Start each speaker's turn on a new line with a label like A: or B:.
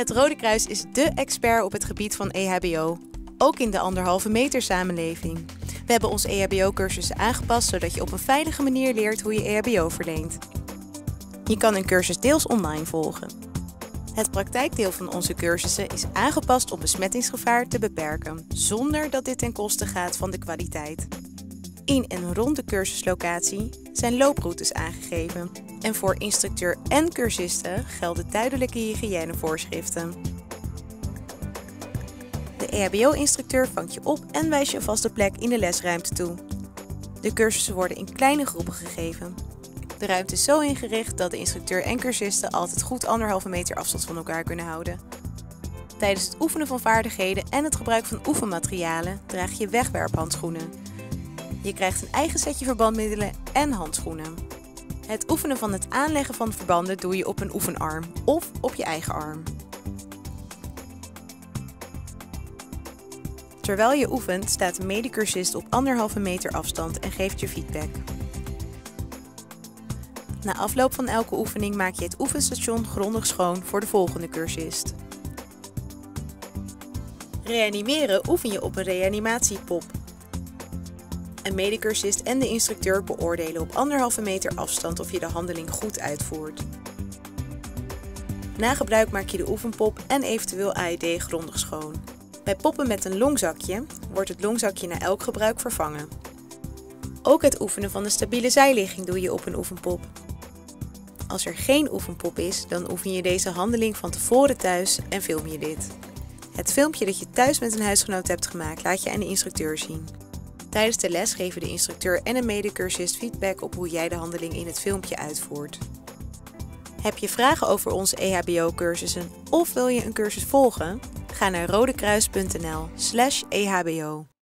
A: Het Rode Kruis is dé expert op het gebied van EHBO, ook in de 1,5 meter samenleving. We hebben onze EHBO-cursussen aangepast zodat je op een veilige manier leert hoe je EHBO verleent. Je kan een cursus deels online volgen. Het praktijkdeel van onze cursussen is aangepast om besmettingsgevaar te beperken, zonder dat dit ten koste gaat van de kwaliteit. In en rond de cursuslocatie zijn looproutes aangegeven en voor instructeur en cursisten gelden duidelijke hygiënevoorschriften. De EHBO-instructeur vangt je op en wijst je een vaste plek in de lesruimte toe. De cursussen worden in kleine groepen gegeven. De ruimte is zo ingericht dat de instructeur en cursisten altijd goed 1,5 meter afstand van elkaar kunnen houden. Tijdens het oefenen van vaardigheden en het gebruik van oefenmaterialen draag je wegwerphandschoenen. Je krijgt een eigen setje verbandmiddelen en handschoenen. Het oefenen van het aanleggen van verbanden doe je op een oefenarm of op je eigen arm. Terwijl je oefent staat een medecursist op 1,5 meter afstand en geeft je feedback. Na afloop van elke oefening maak je het oefenstation grondig schoon voor de volgende cursist. Reanimeren oefen je op een reanimatiepop. Een medecursist en de instructeur beoordelen op 1,5 meter afstand of je de handeling goed uitvoert. Na gebruik maak je de oefenpop en eventueel AED grondig schoon. Bij poppen met een longzakje wordt het longzakje na elk gebruik vervangen. Ook het oefenen van de stabiele zijligging doe je op een oefenpop. Als er geen oefenpop is, dan oefen je deze handeling van tevoren thuis en film je dit. Het filmpje dat je thuis met een huisgenoot hebt gemaakt laat je aan de instructeur zien. Tijdens de les geven de instructeur en een medecursist feedback op hoe jij de handeling in het filmpje uitvoert. Heb je vragen over onze EHBO-cursussen of wil je een cursus volgen? Ga naar rodekruis.nl/EHBO.